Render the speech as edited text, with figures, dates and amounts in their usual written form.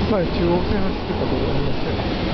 前中央線走ってたところありましたよ。